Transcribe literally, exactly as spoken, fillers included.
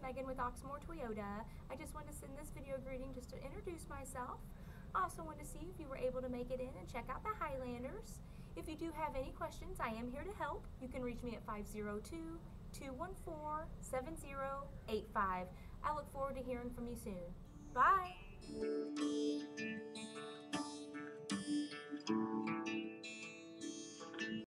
Megan with Oxmoor Toyota. I just wanted to send this video greeting just to introduce myself. I also wanted to see if you were able to make it in and check out the Highlanders. If you do have any questions, I am here to help. You can reach me at five zero two, two one four, seven zero eight five. I look forward to hearing from you soon. Bye!